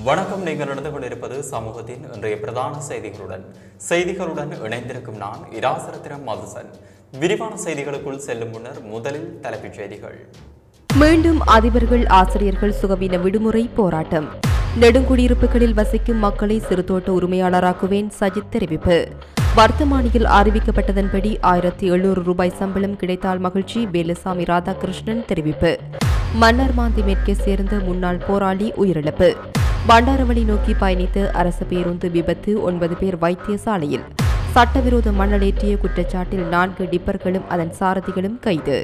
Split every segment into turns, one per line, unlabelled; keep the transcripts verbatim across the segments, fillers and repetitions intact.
வணக்கம். நீங்கள் நடந்து கொண்டிருப்பது சமூகத்தின் இன்றைய பிரதான செய்திகளுடன் செய்திகளுடன் இணைந்திருக்கும் நான் இராசரத்தினம் மதுசன். விரிவான செய்திகளுக்குள் செல்லும் முன்னர் முதலில் தலைப்புச் செய்திகள்.
மீண்டும் அதிபர்கள் ஆசிரியர்கள் சுகவீன விடுமுறை போராட்டம். நெடுங்குடியிருப்புகளில் வசிக்கும் மக்களை சிறுதோட்ட உரிமையாளராக்குவேன் சஜித் தெரிவிப்பு. வர்த்தமானியில் அறிவிக்கப்பட்டதன்படி ஆயிரத்தி எழுநூறு ரூபாய் சம்பளம் கிடைத்தால் மகிழ்ச்சி, வேலுசாமி ராதாகிருஷ்ணன் தெரிவிப்பு. மன்னார்மாந்தி மேற்கே சேர்ந்த முன்னாள் போராளி உயிரிழப்பு. பண்டாரவளி நோக்கி பயணித்த அரசு பேருந்து விபத்து, ஒன்பது பேர் வைத்தியசாலையில். சட்டவிரோத மணலேற்றிய குற்றச்சாட்டில் நான்கு டிப்பர்களும் அதன் சாரதிகளும் கைது.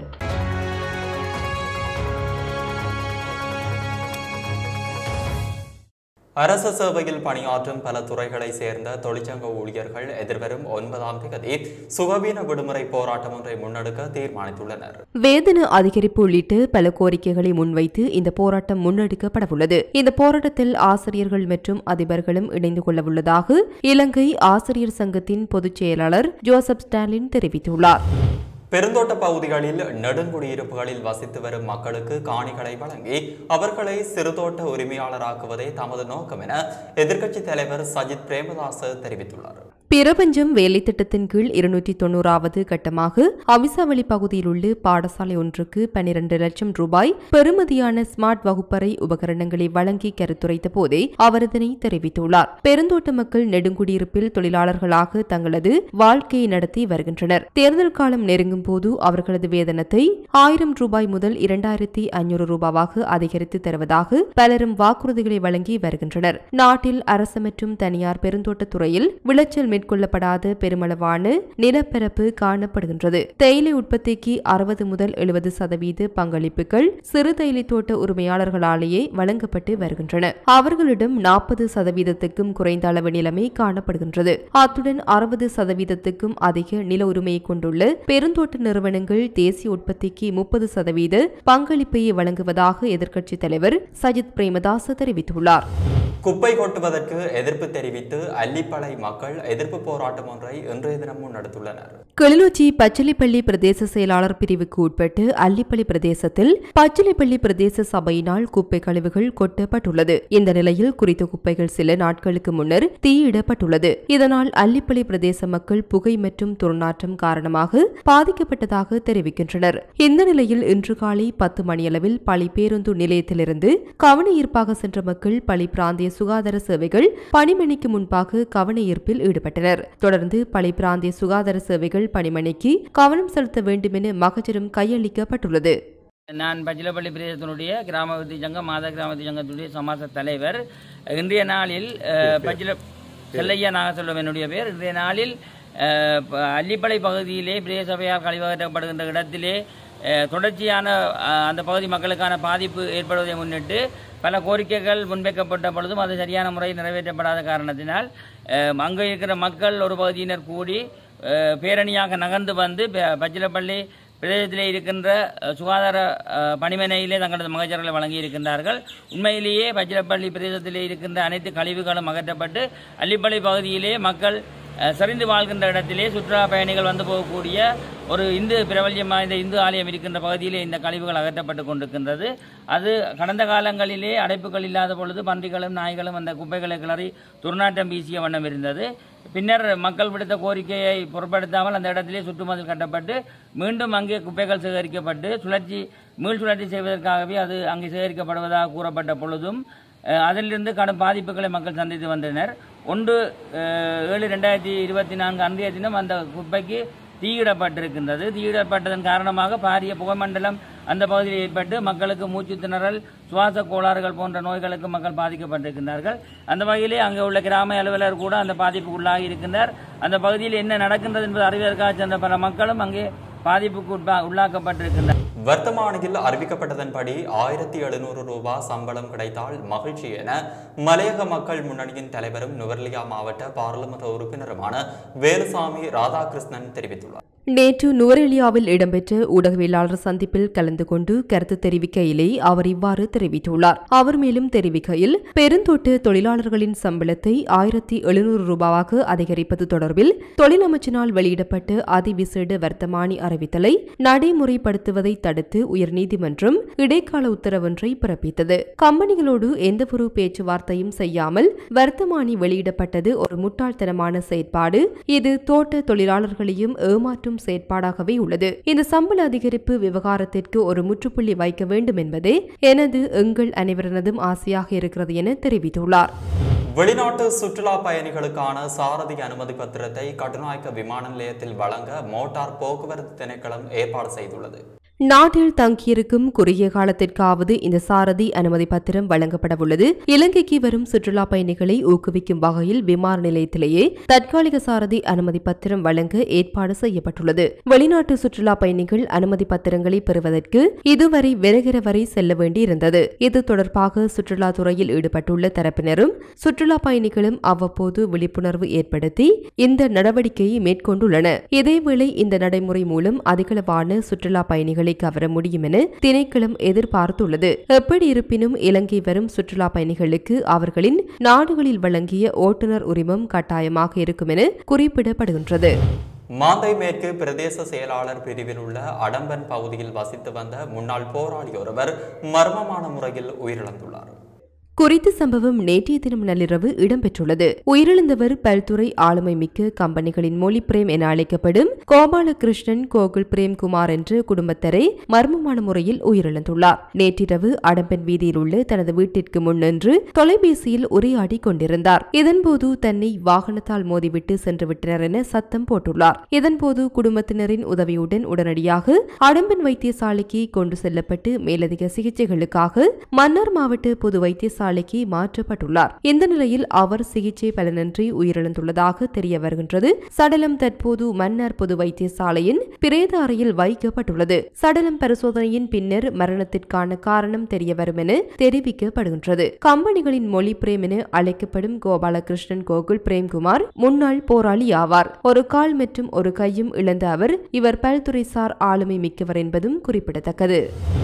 அரச சேவையில் பணியாற்றும் பல துறைகளை சேர்ந்த தொழிற்சங்க ஊழியர்கள் எதிர்வரும் ஒன்பதாம் தேதி சுகவீன விடுமுறை போராட்டம் ஒன்றை முன்னெடுக்க தீர்மானித்துள்ளனர்.
வேதன அதிகரிப்பு உள்ளிட்ட பல கோரிக்கைகளை முன்வைத்து இந்த போராட்டம் முன்னெடுக்கப்படவுள்ளது. இந்த போராட்டத்தில் ஆசிரியர்கள் மற்றும் அதிபர்களும் இணைந்து கொள்ளவுள்ளதாக இலங்கை ஆசிரியர் சங்கத்தின் பொதுச் செயலாளர் ஜோசப் ஸ்டாலின் தெரிவித்துள்ளார்.
பெருந்தோட்ட பகுதிகளில் நெடுங்குடியிருப்புகளில் வசித்து வரும் மக்களுக்கு காணிகளை வழங்கி அவர்களை சிறுதோட்ட உரிமையாளராக்குவதே தமது நோக்கம் என எதிர்க்கட்சித் தலைவர் சஜித் பிரேமதாச தெரிவித்துள்ளார்.
பிரபஞ்சம் வேலை திட்டத்தின் கீழ் இருநூற்றி தொன்னூறாவது கட்டமாக அவிசாவளி பகுதியில் உள்ள பாடசாலை ஒன்றுக்கு பனிரண்டு லட்சம் ரூபாய் பெறுமதியான ஸ்மார்ட் வகுப்பறை உபகரணங்களை வழங்கி கருத்துரைத்த போதே அவர் இதனை தெரிவித்துள்ளார். பெருந்தோட்ட மக்கள் நெடுங்குடியிருப்பில் தொழிலாளர்களாக தங்களது வாழ்க்கையை நடத்தி வருகின்றனர். தேர்தல் காலம் நெருங்கும் போது அவர்களது வேதனத்தை ஆயிரம் ரூபாய் முதல் இரண்டாயிரத்தி ஐநூறு ரூபாவாக அதிகரித்து தருவதாக பலரும் வாக்குறுதிகளை வழங்கி வருகின்றனர். நாட்டில் அரசு மற்றும் தனியார் பெருந்தோட்டத் துறையில் விளைச்சல் மேற்கொள்ளப்படாத பெருமளவான நிலப்பரப்பு காணப்படுகின்றது. தேயிலை உற்பத்திக்கு அறுபது முதல் எழுபது சதவீத பங்களிப்புகள் சிறு தேயிலை தோட்ட உரிமையாளர்களாலேயே வழங்கப்பட்டு வருகின்றன. அவர்களிடம் நாற்பது சதவீதத்துக்கும் குறைந்த அளவு நிலமே காணப்படுகின்றது. அத்துடன் அறுபது சதவீதத்துக்கும் அதிக நில உரிமையை கொண்டுள்ள பெருந்தோட்ட நிறுவனங்கள் தேசிய உற்பத்திக்கு முப்பது சதவீத பங்களிப்பையை வழங்குவதாக எதிர்க்கட்சித் தலைவர் சஜித் பிரேமதாச தெரிவித்துள்ளார்.
குப்பை கொட்டுவதற்கு எதிர்ப்பு தெரிவித்து அல்லிப்பளை மக்கள் எதிர்ப்பு போராட்டம் ஒன்றை இன்றைய தினம் முன்னெடுத்துள்ளனர்.
கிளிநொச்சி பச்சிலைப்பள்ளி பிரதேச செயலாளர் பிரிவுக்கு உட்பட்டு அல்லிப்பள்ளி பிரதேசத்தில் பச்சிலைப்பள்ளி பிரதேச சபையினால் குப்பை கழிவுகள் கொட்டப்பட்டுள்ளது. இந்த நிலையில் குறித்த குப்பைகள் சில நாட்களுக்கு முன்னர் தீயிடப்பட்டுள்ளது. இதனால் அல்லிப்பள்ளி பிரதேச மக்கள் புகை மற்றும் துர்நாற்றம் காரணமாக பாதிக்கப்பட்டதாக தெரிவிக்கின்றனர். இந்த நிலையில் இன்று காலை பத்து மணியளவில் பளி பேருந்து நிலையத்திலிருந்து கவன ஈர்ப்பாக சென்ற மக்கள் பளி பிராந்திய சுகாதார சேவைகள் பணிமனைக்கு முன்பாக கவன ஈர்ப்பில் ஈடுபட்டனர். தொடர்ந்து பளி பிராந்திய சுகாதார சேவைகள் பணிமனைக்கு கவனம் செலுத்த வேண்டும் என மகஜரும் கையளிக்கப்பட்டுள்ளது.
நான் பச்சிலைப்பள்ளி பிரதேசத்தினுடைய கிராமவதி சங்கம் மாதா கிராமவதி சங்கத்தினுடைய சமாச தலைவர். இன்றைய நாளில் பச்சில செல்லையா நாகசெல்வம் என்னுடைய பேர். இன்றைய நாளில் அல்லிப்பளை பகுதியிலே பிரதேச சபையால் கழிவகற்றப்படுகின்ற இடத்திலே தொடர்ச்சியான அந்த பகுதி மக்களுக்கான பாதிப்பு ஏற்படுவதை முன்னிட்டு பல கோரிக்கைகள் முன்வைக்கப்பட்ட பொழுதும் அது சரியான முறையில் நிறைவேற்றப்படாத காரணத்தினால் அங்கே இருக்கிற மக்கள் ஒரு பகுதியினர் கூடி பேரணியாக நகர்ந்து வந்து பச்சிலைப்பள்ளி பிரதேசத்திலே இருக்கின்ற சுகாதார பணிமனையிலே தங்களது மகஜர்களை வழங்கி இருக்கின்றார்கள். உண்மையிலேயே பச்சிலைப்பள்ளி பிரதேசத்திலே இருக்கின்ற அனைத்து கழிவுகளும் அகற்றப்பட்டு அல்லிப்பளை பகுதியிலே மக்கள் சரிந்து வாழ்கின்ற இடத்திலே சுற்றுலா பயணிகள் வந்து போகக்கூடிய ஒரு இந்து பிரபல்யம் வாய்ந்த இந்து ஆலயம் இருக்கின்ற பகுதியிலே இந்த கழிவுகள் அகற்றப்பட்டு கொண்டிருக்கின்றது. அது கடந்த காலங்களிலே அடைப்புகள் இல்லாத பொழுது பன்றிகளும் நாய்களும் அந்த குப்பைகளை கிளறி துர்நாற்றம் வீசிய வண்ணம் இருந்தது. பின்னர் மக்கள் விடுத்த கோரிக்கையை பொருட்படுத்தாமல் அந்த இடத்திலே சுற்றுமதில் கட்டப்பட்டு மீண்டும் அங்கே குப்பைகள் சேகரிக்கப்பட்டு சுழற்சி மீள் சுழற்சி செய்வதற்காகவே அது அங்கே சேகரிக்கப்படுவதாக கூறப்பட்ட பொழுதும் அதிலிருந்து கடும் பாதிப்புகளை மக்கள் சந்தித்து வந்தனர். ஒன்று ஏழு ரெண்டாயிரத்தி இருபத்தி நான்கு அன்றைய தினம் அந்த குப்பைக்கு தீயிடப்பட்டிருக்கின்றது. தீயிடப்பட்டதன் காரணமாக பாரிய புகைமண்டலம் அந்த பகுதியில் ஏற்பட்டு மக்களுக்கு மூச்சு திணறல், சுவாச கோளாறுகள் போன்ற நோய்களுக்கு மக்கள் பாதிக்கப்பட்டிருக்கின்றார்கள். அந்த வகையிலே அங்கே உள்ள கிராம அலுவலர் கூட அந்த பாதிப்புக்கு உள்ளாகி இருக்கின்றார். அந்த பகுதியில் என்ன நடக்கின்றது என்பது அறிவதற்காக சென்ற பல மக்களும் அங்கே பாதிப்புக்கு உள்ளாக்கப்பட்டிருக்கின்றனர்.
வர்த்தமானியில் அறிவிக்கப்பட்டதன்படி ஆயிரத்தி எழுநூறு ரூபாய் சம்பளம் கிடைத்தால் மகிழ்ச்சி என மலையக மக்கள் முன்னணியின் தலைவரும் நுவர்லியா மாவட்ட பாராளுமன்ற உறுப்பினருமான வேலுசாமி ராதாகிருஷ்ணன் தெரிவித்துள்ளார்.
நேற்று நுவரெலியாவில் இடம்பெற்ற ஊடகவியலாளர் சந்திப்பில் கலந்து கொண்டு கருத்து தெரிவிக்கையிலே அவர் இவ்வாறு தெரிவித்துள்ளார். அவர் மேலும் தெரிவிக்கையில், பெருந்தோட்ட தொழிலாளர்களின் சம்பளத்தை ஆயிரத்தி எழுநூறு ரூபாவாக அதிகரிப்பது தொடர்பில் தொழில் அமைச்சினால் வெளியிடப்பட்ட அதிவிசேட வர்த்தமானி அறிவித்தலை நடைமுறைப்படுத்துவதை தடுத்து உயர்நீதிமன்றம் இடைக்கால உத்தரவொன்றை பிறப்பித்தது. கம்பெனிகளோடு எந்தவொரு பேச்சுவார்த்தையும் செய்யாமல் வர்த்தமானி வெளியிடப்பட்டது ஒரு முட்டாள்தனமான செயற்பாடு. இது தோட்ட தொழிலாளர்களையும் ஏமாற்றும் செயற்பாடாகவே உள்ளது. இந்த சம்பள அதிகரிப்பு விவகாரத்திற்கு ஒரு முற்றுப்புள்ளி வைக்க வேண்டும் என்பதே எனது எங்கள் அனைவரனதும் ஆசையாக இருக்கிறது என தெரிவித்துள்ளார்.
வெளிநாட்டு சுற்றுலா பயணிகளுக்கான சாரதி அனுமதி பத்திரத்தை கட்டுநாயக்க விமான நிலையத்தில் வழங்க மோட்டார் போக்குவரத்து திணைக்களம் ஏற்பாடு செய்துள்ளது.
நாட்டில் தங்கியிருக்கும் குறுகிய காலத்திற்காவது இந்த சாரதி அனுமதி பத்திரம் வழங்கப்படவுள்ளது. இலங்கைக்கு வரும் சுற்றுலா பயணிகளை ஊக்குவிக்கும் வகையில் விமான நிலையத்திலேயே தற்காலிக சாரதி அனுமதி பத்திரம் வழங்க ஏற்பாடு செய்யப்பட்டுள்ளது. வெளிநாட்டு சுற்றுலா பயணிகள் அனுமதி பத்திரங்களை பெறுவதற்கு இதுவரை விரகிற வரை செல்ல வேண்டியிருந்தது. இது தொடர்பாக சுற்றுலாத்துறையில் ஈடுபட்டுள்ள தரப்பினரும் சுற்றுலா பயணிகளும் அவ்வப்போது விழிப்புணர்வு ஏற்படுத்தி இந்த நடவடிக்கையை மேற்கொண்டுள்ளனர். இதேவேளை இந்த நடைமுறை மூலம் அதிகளவான சுற்றுலா பயணிகளை கவர முடியும் என திணைக்களம் எதிர்பார்த்துள்ளது. எப்படி இருப்பினும் இலங்கை வரும் சுற்றுலா பயணிகளுக்கு அவர்களின் நாடுகளில் வழங்கிய ஓட்டுநர் உரிமம் கட்டாயமாக இருக்கும் என குறிப்பிடப்படுகின்றது.
மாந்தை மேற்கு பிரதேச செயலாளர் பிரிவில் உள்ள அடம்பன் பகுதியில் வசித்து வந்த முன்னாள் போராளி ஒருவர் மர்மமான முறையில் உயிரிழந்துள்ளார்.
குறித்த சம்பவம் நேற்றைய தினம் நள்ளிரவு இடம்பெற்றுள்ளது. உயிரிழந்தவர் பல்துறை ஆளுமை மிக்க கம்பெனிகளின் மொழி பிரேம் என அழைக்கப்படும் கோபாலகிருஷ்ணன் கோகுல் பிரேம்குமார் என்ற குடும்பத்தரை மர்மமான முறையில் உயிரிழந்துள்ளார். நேற்றிரவு அடம்பன் வீதியில் உள்ள தனது வீட்டிற்கு முன்னின்று தொலைபேசியில் உரையாடி கொண்டிருந்தார். இதன்போது தன்னை வாகனத்தால் மோதிவிட்டு சென்று விட்டனர் என சத்தம் போட்டுள்ளார். இதன்போது குடும்பத்தினரின் உதவியுடன் உடனடியாக அடம்பன் வைத்தியசாலைக்கு கொண்டு செல்லப்பட்டு மேலதிக சிகிச்சைகளுக்காக மன்னார் மாவட்ட பொது வைத்தியசாலை சாலைக்கு மாற்றப்பட்டுள்ளார். இந்த நிலையில் அவர் சிகிச்சை பலனின்றி உயிரிழந்துள்ளதாக தெரிய வருகின்றது. சடலம் தற்போது மன்னார் பொது வைத்தியசாலையின் பிரேத அறையில் வைக்கப்பட்டுள்ளது. சடலம் பரிசோதனையின் பின்னர் மரணத்திற்கான காரணம் தெரிய வரும் என தெரிவிக்கப்படுகின்றது. கம்பெனிகளின் மொழி பிரேம் என அழைக்கப்படும் கோபாலகிருஷ்ணன் கோகுல் பிரேம்குமார் முன்னாள் போராளி ஆவார். ஒரு கால் மற்றும் ஒரு கையும் இழந்த அவர் இவர் பல்துறைசார் ஆளுமை மிக்கவர் என்பதும் குறிப்பிடத்தக்கது.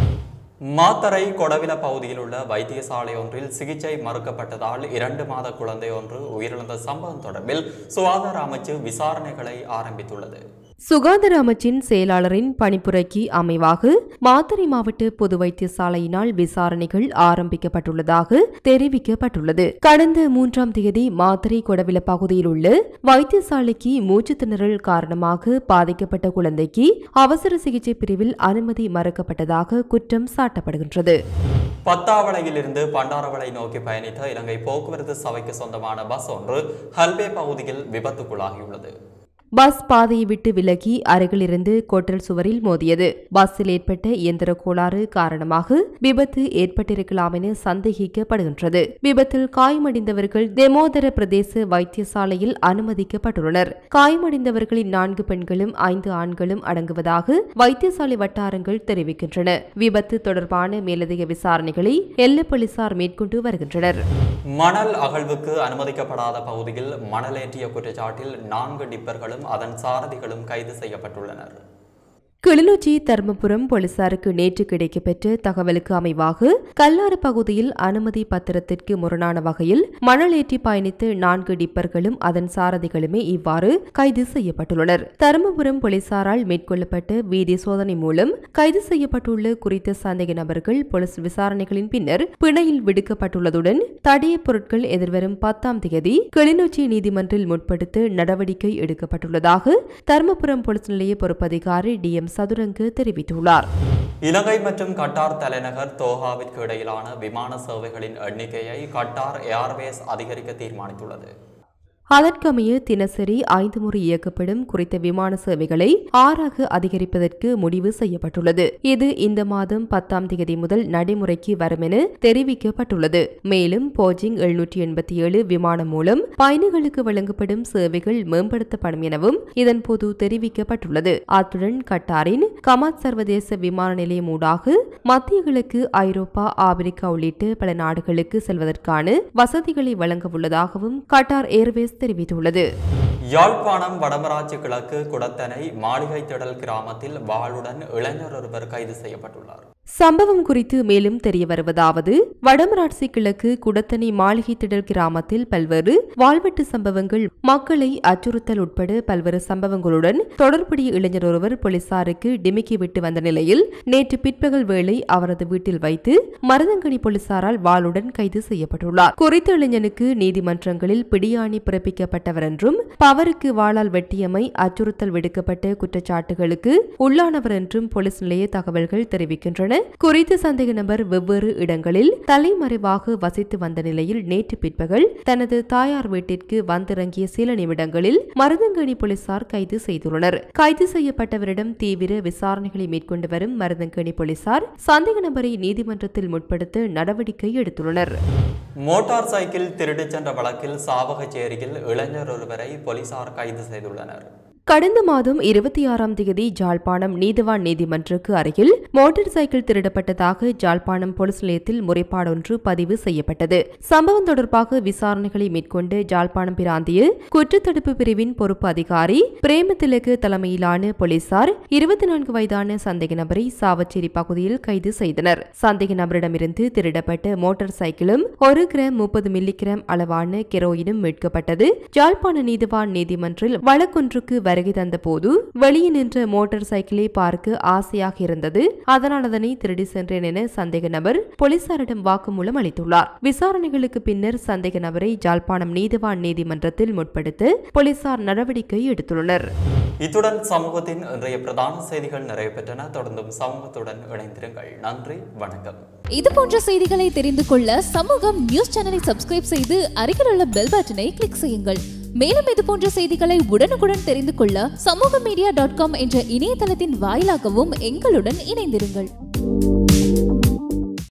மாத்தறை கொடவில பகுதியில் உள்ள வைத்தியசாலை ஒன்றில் சிகிச்சை மறுக்கப்பட்டதால் இரண்டு மாத குழந்தை ஒன்று உயிரிழந்த சம்பவம் தொடர்பில் சுகாதார அமைச்சு விசாரணைகளை ஆரம்பித்துள்ளது.
சுகாதார அமைச்சின் செயலாளரின் பணிப்புரைக்கு அமைவாக மாத்தறை மாவட்ட பொது வைத்தியசாலையினால் விசாரணைகள் ஆரம்பிக்கப்பட்டுள்ளதாக தெரிவிக்கப்பட்டுள்ளது. கடந்த மூன்றாம் தேதி மாத்தறை கொடவில பகுதியில் உள்ள வைத்தியசாலைக்கு மூச்சு திணறல் காரணமாக பாதிக்கப்பட்ட குழந்தைக்கு அவசர சிகிச்சை பிரிவில் அனுமதி மறுக்கப்பட்டதாக குற்றம் சாட்டப்படுகின்றது.
பத்தாவளையில் இருந்து பண்டாரவளை நோக்கி பயணித்த இலங்கை போக்குவரத்து சபைக்கு சொந்தமான பஸ் ஒன்று ஹல்பே பகுதியில் விபத்துக்குள்ளாகியுள்ளது.
பஸ் பாதையை விட்டு விலகி அருகிலிருந்து கொட்டல் சுவரில் மோதியது. பஸ்ஸில் ஏற்பட்ட இயந்திர கோளாறு காரணமாக விபத்து ஏற்பட்டிருக்கலாம் என சந்தேகிக்கப்படுகின்றது. விபத்தில் காயமடைந்தவர்கள் தெமோதர பிரதேச வைத்தியசாலையில் அனுமதிக்கப்பட்டுள்ளனர். காயமடைந்தவர்களின் நான்கு பெண்களும் ஐந்து ஆண்களும் அடங்குவதாக வைத்தியசாலை வட்டாரங்கள் தெரிவிக்கின்றன. விபத்து தொடர்பான மேலதிக விசாரணைகளை எல்லை போலீசார் மேற்கொண்டு வருகின்றனர்.
மணல் அகழ்வுக்கு அனுமதிக்கப்படாத பகுதியில் மணலேற்றிய குற்றச்சாட்டில் நான்கு டிப்பர்களும் அதன் சாரதிகளும் கைது செய்யப்பட்டுள்ளனர்.
கிளிநொச்சி தர்மபுரம் போலீசாருக்கு நேற்று கிடைக்கப்பெற்ற தகவலுக்கு அமைவாக கல்லாறு பகுதியில் அனுமதி பத்திரத்திற்கு முரணான வகையில் மணல் ஏற்றி பயணித்த நான்கு டிப்பர்களும் அதன் சாரதிகளுமே இவ்வாறு கைது செய்யப்பட்டுள்ளனர். தர்மபுரம் போலீசாரால் மேற்கொள்ளப்பட்ட வீதி சோதனை மூலம் கைது செய்யப்பட்டுள்ள குறித்த சந்தேக நபர்கள் போலீஸ் விசாரணைகளின் பின்னர் பிணையில் விடுக்கப்பட்டுள்ளதுடன் தடய பொருட்கள் எதிர்வரும் பத்தாம் தேதி கிளிநொச்சி நீதிமன்றில் முற்படுத்த நடவடிக்கை எடுக்கப்பட்டுள்ளதாக தர்மபுரம் போலீஸ் நிலைய பொறுப்பதிகாரி டி எம் சதுரங்கு தெரிவித்துள்ளார்.
இலங்கை மற்றும் கட்டார் தலைநகர் தோஹாவிற்கு இடையிலான விமான சேவைகளின் எண்ணிக்கையை கட்டார் ஏர்வேஸ் அதிகரிக்க தீர்மானித்துள்ளது.
அதற்கமைய தினசரி ஐந்து முறை இயக்கப்படும் குறித்த விமான சேவைகளை ஆறாக அதிகரிப்பதற்கு முடிவு செய்யப்பட்டுள்ளது. இது இந்த மாதம் பத்தாம் தேதி முதல் நடைமுறைக்கு வரும் என தெரிவிக்கப்பட்டுள்ளது. மேலும் போஜிங் எழுநூற்றி எண்பத்தி ஏழு விமானம் மூலம் பயணிகளுக்கு வழங்கப்படும் சேவைகள் மேம்படுத்தப்படும் எனவும் இதன்போது தெரிவிக்கப்பட்டுள்ளது. அத்துடன் கட்டாரின் கமாத் சர்வதேச விமான நிலையம் ஊடாக மத்திய கிழக்கு ஐரோப்பா ஆப்பிரிக்கா உள்ளிட்ட பல நாடுகளுக்கு செல்வதற்கான வசதிகளை வழங்க உள்ளதாகவும் கட்டார் ஏர்வேஸ் தெரிவித்துள்ளது.
யாழ்ப்பாணம் வடமராட்சி கிழக்கு குடத்தனை மாளிகை திடல் கிராமத்தில் வாளுடன் இளைஞர் ஒருவர் கைது செய்யப்பட்டுள்ளார்.
சம்பவம் குறித்து மேலும் தெரிய வருவதாவது, வடமராட்சி கிழக்கு குடத்தனை மாளிகை திடல் கிராமத்தில் பல்வேறு வாழ்வெட்டு சம்பவங்கள், மக்களை அச்சுறுத்தல் உட்பட பல்வேறு சம்பவங்களுடன் தொடர்புடைய இளைஞர் ஒருவர் போலீசாருக்கு டிமிக்கி விட்டு வந்த நிலையில் நேற்று பிற்பகல் வேளை அவரது வீட்டில் வைத்து மருதங்கனி போலீசாரால் வாளுடன் கைது செய்யப்பட்டுள்ளார். குறித்த இளைஞனுக்கு நீதிமன்றங்களில் பிடியாணை பிறப்பிக்கப்பட்டவர் என்றும் பவருக்கு வாளால் வெட்டியமை அச்சுறுத்தல் விடுக்கப்பட்ட குற்றச்சாட்டுகளுக்கு உள்ளானவர் என்றும் போலீஸ் நிலைய தகவல்கள் தெரிவிக்கின்றன. குறித்த சந்தேக நபர் வெவ்வேறு இடங்களில் தலைமறைவாக வசித்து வந்த நிலையில் நேற்று பிற்பகல் தனது தாயார் வீட்டிற்கு வந்திறங்கிய சில நிமிடங்களில் மருதங்கனி போலீசார் கைது செய்துள்ளனர். கைது செய்யப்பட்டவரிடம் தீவிர விசாரணைகளை மேற்கொண்டு வரும் மருதங்கனி போலீசார் சந்தேக நபரை நீதிமன்றத்தில் முற்படுத்த நடவடிக்கை எடுத்துள்ளனர்.
மோட்டார் சைக்கிள் திருடிச் சென்ற வழக்கில் சாவகச்சேரியில் இளைஞர் ஒருவரை போலீசார் கைது செய்துள்ளனர்.
கடந்த மாதம் இருபத்தி ஆறாம் தேதி ஜாழ்ப்பாணம் நீதிவான் நீதிமன்றக்கு அருகில் மோட்டார் சைக்கிள் திருடப்பட்டதாக ஜாழ்ப்பாணம் போலீஸ் நிலையத்தில் முறைப்பாடொன்று பதிவு செய்யப்பட்டது. சம்பவம் தொடர்பாக விசாரணைகளை மேற்கொண்டு ஜாழ்ப்பாணம் பிராந்திய குற்றத்தடுப்பு பிரிவின் பொறுப்பு அதிகாரி பிரேமதிலகு தலைமையிலான போலீசார் இருபத்தி நான்கு வயதான சந்தேக நபரை சாவச்சேரி பகுதியில் கைது செய்தனர். சந்தேக நபரிடமிருந்து திருடப்பட்ட மோட்டார் சைக்கிளும் ஒரு கிராம் முப்பது மில்லி கிராம் அளவான கெரோயினும் மீட்கப்பட்டது. ஜாழ்ப்பாண நீதிவான் நீதிமன்றில் வழக்கொன்றுக்கு வருகை தந்த போது வெளியே நின்ற மோட்டார் சைக்கிளை பார்க்க ஆசையாக இருந்தது, அதனால் அதனை திருடி சென்றேன் என சந்தேக நபர் போலீசாரிடம் வாக்குமூலம் அளித்துள்ளார். விசாரணைகளுக்கு பின்னர் சந்தேக நபரை ஜாழ்ப்பாணம் நீதிவான் நீதிமன்றத்தில் முற்படுத்த போலீசார் நடவடிக்கை எடுத்துள்ளனர்.
இத்துடன் சமூகத்தின் இன்றைய பிரதான செய்திகள் நிறைவு பெற்றன. தொடர்ந்தும் சமூகத்துடன் இணைந்திருங்கள். நன்றி, வணக்கம்.
இது போன்ற செய்திகளை தெரிந்து கொள்ள சமூகம் நியூஸ் சேனலை சப்ஸ்கிரைப் செய்து அருகில் உள்ள பெல் பட்டனை கிளிக் செய்யுங்கள். மேலும் இது போன்ற செய்திகளை உடனுக்குடன் தெரிந்து கொள்ள சமூக மீடியா டாட் காம் என்ற இணையதளத்தின் வாயிலாகவும் எங்களுடன் இணைந்திருங்கள்.